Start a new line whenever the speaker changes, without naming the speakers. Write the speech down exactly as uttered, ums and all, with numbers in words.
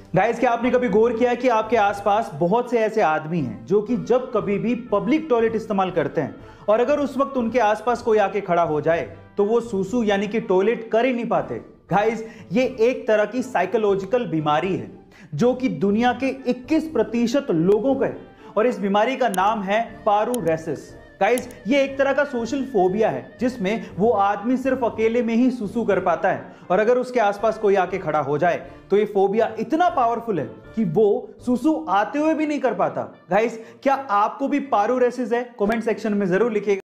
Guys, क्या आपने कभी गौर किया है कि आपके आसपास बहुत से ऐसे आदमी हैं जो कि जब कभी भी पब्लिक टॉयलेट इस्तेमाल करते हैं और अगर उस वक्त उनके आसपास कोई आके खड़ा हो जाए तो वो सूसू यानी कि टॉयलेट कर ही नहीं पाते। गाइस, ये एक तरह की साइकोलॉजिकल बीमारी है जो कि दुनिया के इक्कीस प्रतिशत लोगों का है और इस बीमारी का नाम है पारूरेसिस। गाइस, ये एक तरह का सोशल फोबिया है जिसमें वो आदमी सिर्फ अकेले में ही सुसु कर पाता है और अगर उसके आसपास कोई आके खड़ा हो जाए तो ये फोबिया इतना पावरफुल है कि वो सुसु आते हुए भी नहीं कर पाता। गाइस, क्या आपको भी पारूरेसिस है? कमेंट सेक्शन में जरूर लिखिएगा।